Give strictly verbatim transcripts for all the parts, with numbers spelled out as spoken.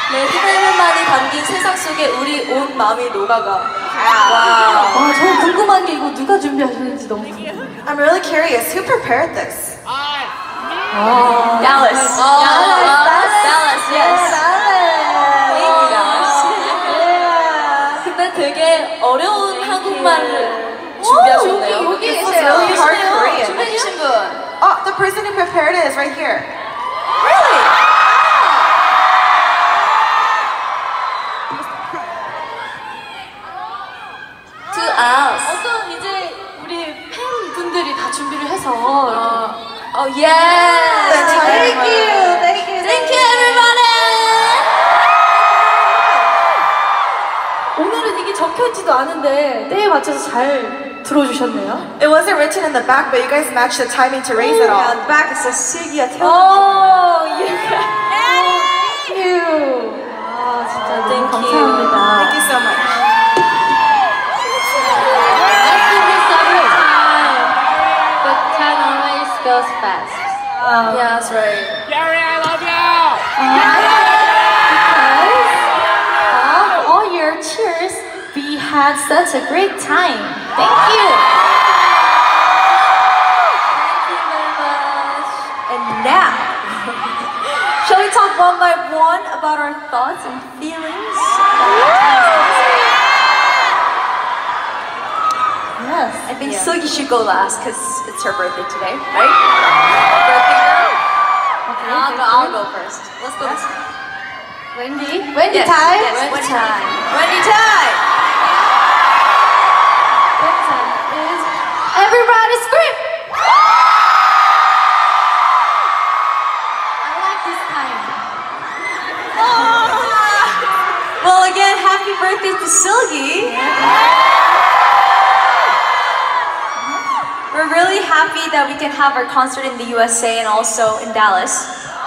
레드벨벳만이 담긴 세상 속에 우리 온 마음이 녹아가. 와, 와, 저는 궁금한 게 이거 누가 준비하셨는지 너무 궁금해요. I'm really curious. Who prepared this? 아, Dallas. 아, Dallas. Dallas, yes. 근데 되게 어려운 한국말을 준비하셨네요. 여기 계세요. 여기 Hard 계시네요. Korean. 준비해주신 분. Oh, the person who prepared it is right here. Really? To us. 어떤 이제 우리 팬분들이 다 준비를 해서. 어, oh, yes. Thank you. Thank you. Thank you, everybody. 오늘은 이게 적혀있지도 않은데 때에 맞춰서 잘 들어주셨네요. It wasn't written in the back, but you guys matched the timing to raise it all. On the back it says 슬기야 태어. Oh, yeah. Thank you. 아, 진짜 너무 Thank you. 감사합니다. Thank you so much. But time always goes fast. Um, yeah, that's right. Gary, I love you! Because of all your cheers, we had such a great time. Thank you. Thank you very much. And now, shall we talk one by one about our thoughts and feelings? Yes. I think Yeah. Sugi should go last because it's her birthday today, right? Birthday girl. Okay. I'll go. I'll go first. Let's go. Wendy. Wendy Yes, time. yes, Wendy Wendy time. Wendy time. Wendy time is everybody scream. I like this time. Well, again, happy birthday to Silgi. We're really happy that we can have our concert in the U S A and also in Dallas.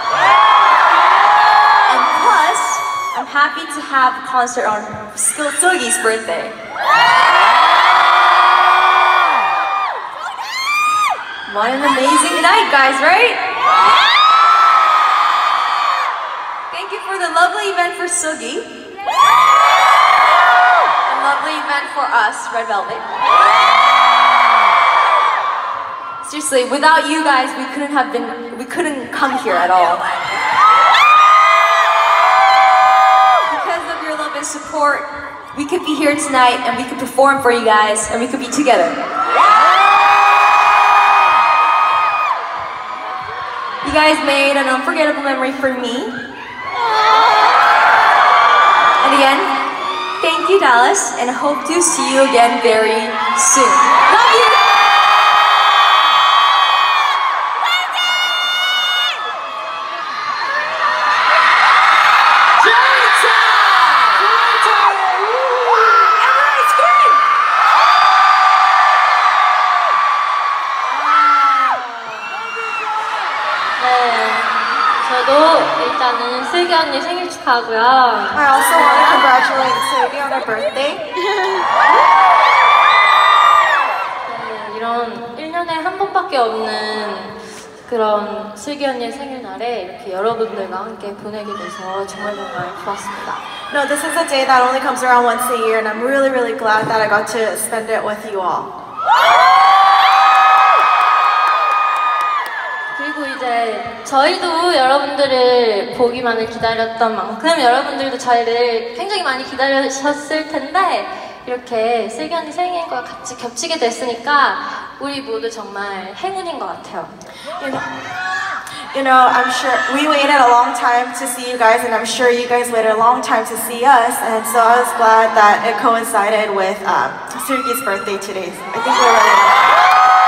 And plus, I'm happy to have a concert on Sil- Silgi's birthday. What an amazing night, guys, right? Thank you for the lovely event for Silgi. A lovely event for us, Red Velvet. Seriously, without you guys, we couldn't have been, we couldn't come here at all. Because of your love and support, we could be here tonight and we could perform for you guys and we could be together. You guys made an unforgettable memory for me. And again, thank you, Dallas, and I hope to see you again very soon. Love you! 네, 저도 일단은 슬기 언니 생일 축하하고요. I also want to congratulate Silgi on her birthday. 네, 이런 일 년에 한 번밖에 없는 그런 슬기 언니의 생일날에 이렇게 여러분들과 함께 보내게 돼서 정말 정말 좋았습니다. No, this is a day that only comes around once a year, and I'm really, really glad that I got to spend it with you all. 그리고 이제 저희도 여러분들을 보기만을 기다렸던 만큼 여러분들도 저희를 굉장히 많이 기다리셨을 텐데 이렇게 슬기 언니 생일과 같이 겹치게 됐으니까 우리 모두 정말 행운인 것 같아요. You know, you know, I'm sure we waited a long time to see you guys, and I'm sure you guys waited a long time to see us, and so I was glad that it coincided with um, Silgi's birthday today. I think we're really lucky.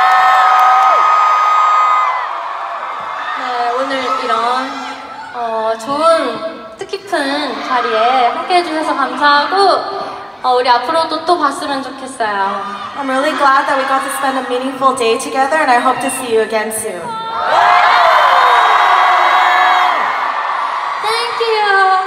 네, 오늘 이런 어, 좋은 뜻깊은 자리에 함께 해주셔서 감사하고 어, 우리 앞으로도 또 봤으면 좋겠어요. I'm really glad that we got to spend a meaningful day together, and I hope to see you again soon. Thank you.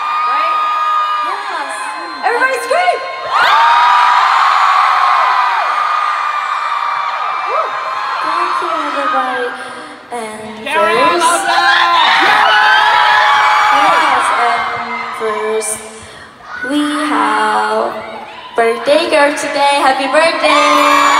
Everybody scream! here today. Happy birthday!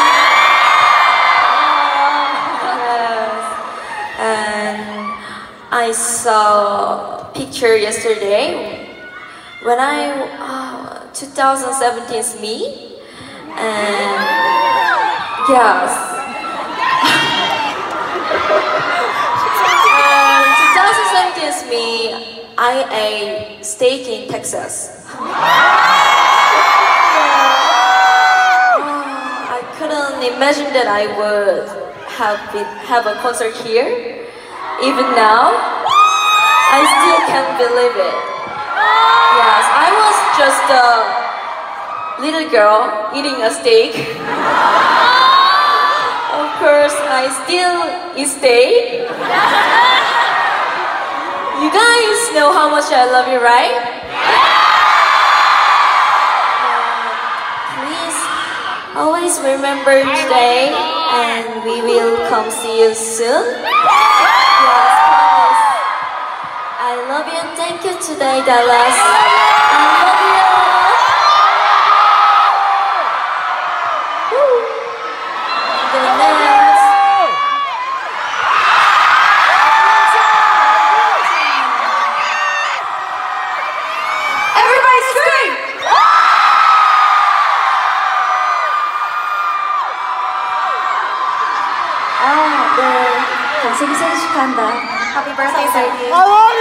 Yes. And I saw a picture yesterday when I uh, twenty seventeen's me, and yes. And twenty seventeen's me, I ate steak in Texas. I couldn't imagine that I would have been, have a concert here. Even now, I still can't believe it. Yes, I was just a little girl eating a steak. Of course, I still eat steak. You guys know how much I love you, right? Always remember today, and we will come see you soon. Yes, promise. I love you and thank you today, Dallas. I love you. Woo. The next. Everybody scream! 아, 네. 당신이 생일 축하한다. Happy birthday, Sergi.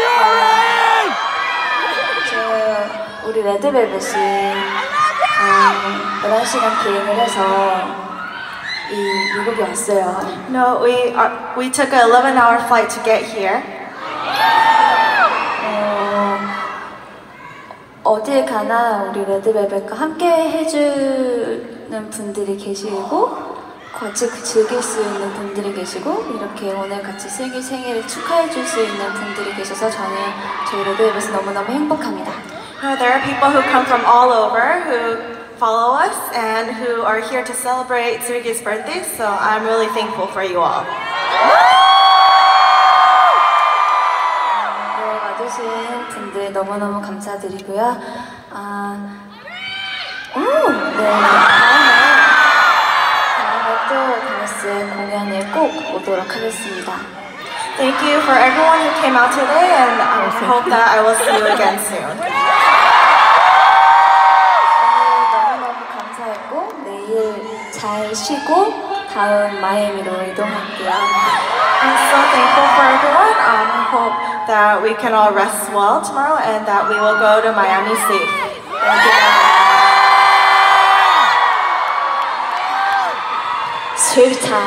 저, 우리 레드벨벳이 음, 열한 시간 비행을 해서 이 미국에 왔어요. No, we are, we took an eleven hour flight to get here. 어, 어딜 가나 우리 레드벨벳과 함께 해주는 분들이 계시고 같이 즐길 수 있는 분들이 계시고 이렇게 오늘 같이 슬기 생일을 축하해 줄 수 있는 분들이 계셔서 저는 저희 레드벨벳은 너무너무 행복합니다. No, there are people who come from all over who follow us and who are here to celebrate Sergi's birthday, so I'm really thankful for you all. 네, 와주신 분들 너무너무 감사드리고요. 아, 오, 네, 다음에 또 다니스 공연을 꼭 오도록 하겠습니다. Thank you for everyone who came out today, and I hope that I will see you again soon. 오늘 너무너무 감사했고 내일 잘 쉬고 다음 마이애미로 이동할게요. I'm so thankful for everyone. Um, I hope that we can all rest well tomorrow and that we will go to Miami safe. Thank you. 술타.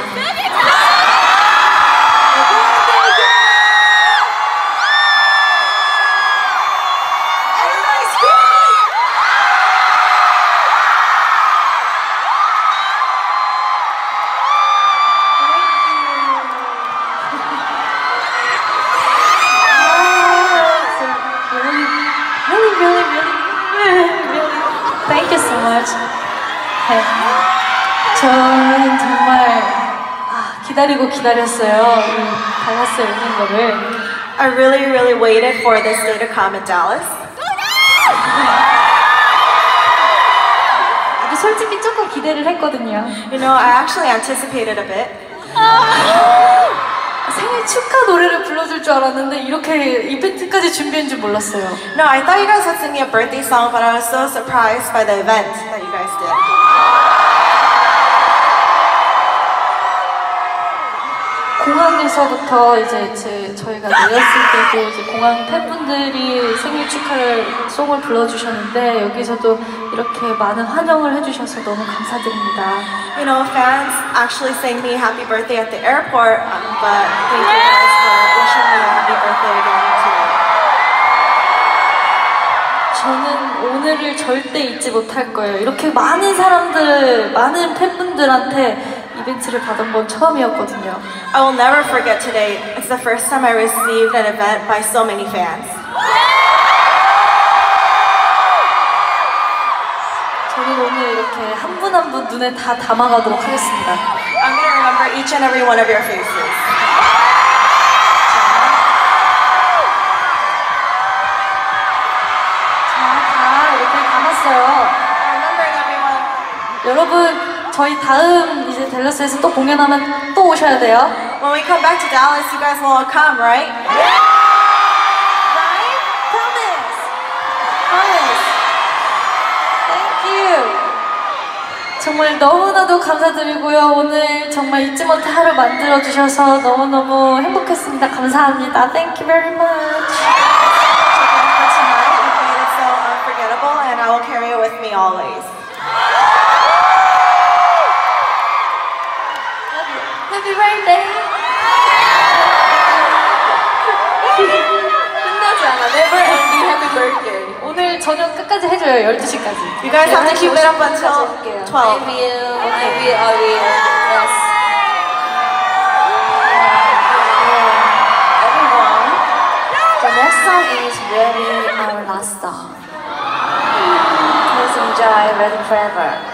Thank you so much. 네. 저는 정말 아, 기다리고 기다렸어요. 이 달라스에 오는 거를. I really, really waited for this day to come in Dallas. 근데 솔직히 조금 기대를 했거든요. You know, I actually anticipated a bit. 생일 축하 노래를 불러줄 줄 알았는데 이렇게 이벤트까지 준비한 줄 몰랐어요. No, I thought you guys would sing me a birthday song, but I was so surprised by the event that you guys did. 공항에서부터 이제 제, 저희가 내렸을 때도 이제 공항 팬분들이 생일 축하를 송을 불러주셨는데 여기서도 이렇게 많은 환영을 해주셔서 너무 감사드립니다. You know, fans actually sang me happy birthday at the airport, um, but thank you guys for wishing me a happy birthday again too. 저는 오늘을 절대 잊지 못할 거예요. 이렇게 많은 사람들, 많은 팬분들한테 이벤트를 받은 건 처음이었거든요. I will never forget today. It's the first time I received an event by so many fans. 저는 오늘 이렇게 한 분 한 분 눈에 다 담아가도록 하겠습니다. I'm going to remember each and every one of your faces. 자, 다 이렇게 담았어요. Remembering everyone. 여러분 저희 다음 이제 댈러스에서 또 공연하면 또 오셔야 돼요. When we come back to Dallas, you guys will all come, right? Right? Promise. Promise. Thank you. 정말 너무나도 감사드리고요. 오늘 정말 잊지 못할 하루 만들어주셔서 너무너무 행복했습니다. 감사합니다. Thank you very much. For tonight, you've made it so unforgettable, and I will carry it with me always. Happy birthday! 끝나지 않아. Never ending happy birthday. 오늘 저녁 끝까지 해줘요. 열두 시까지. You guys have to keep it up until twelve. Maybe you, maybe I will. Yes. Everyone, the next song is Really Our Last Song. Please enjoy Ready Forever.